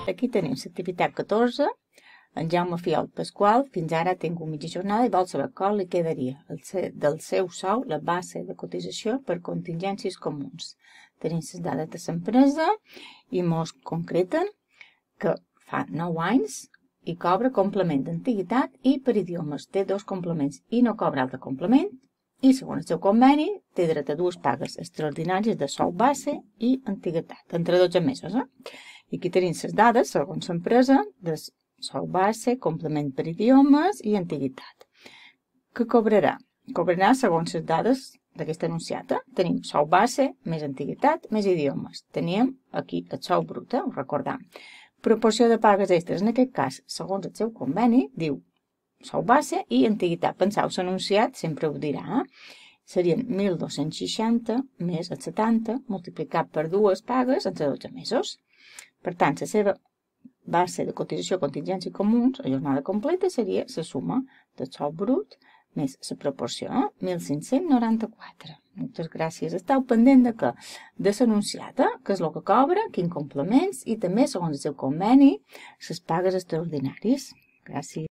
Aquí tenim l'activitat 14. En Jaume Fiol Pasqual fins ara ha tingut mitja jornada i vol saber com li quedaria del seu sou la base de cotització per contingències comuns. Tenim les dades de l'empresa i mos concreten que fa 9 anys i cobra complement d'antiguitat i per idiomes té 2 complements i no cobra altre complement i segons el seu conveni té dret a 2 pagues extraordinàries de sou base i antiguitat entre 12 mesos. I aquí tenim les dades segons l'empresa de sou base, complement per idiomes i antiguitat. Què cobrarà? Cobrarà segons les dades d'aquesta anunciata. Tenim sou base, més antiguitat, més idiomes. Teníem aquí el sou brut, ho recordam. Proporció de pagues extres, en aquest cas, segons el seu conveni, diu sou base i antiguitat. Penseu, l'anunciat sempre ho dirà. Serien 1.260 més el 70 multiplicat per 2 pagues entre 12 mesos. Per tant, la seva base de cotització contingència comuns a jornada completa seria la suma del sou brut més la proporció, 1.594. Moltes gràcies. Esteu pendent de l'anunciata, que és el que cobra, quins complements i també, segons el seu conveni, les pagues extraordinàries. Gràcies.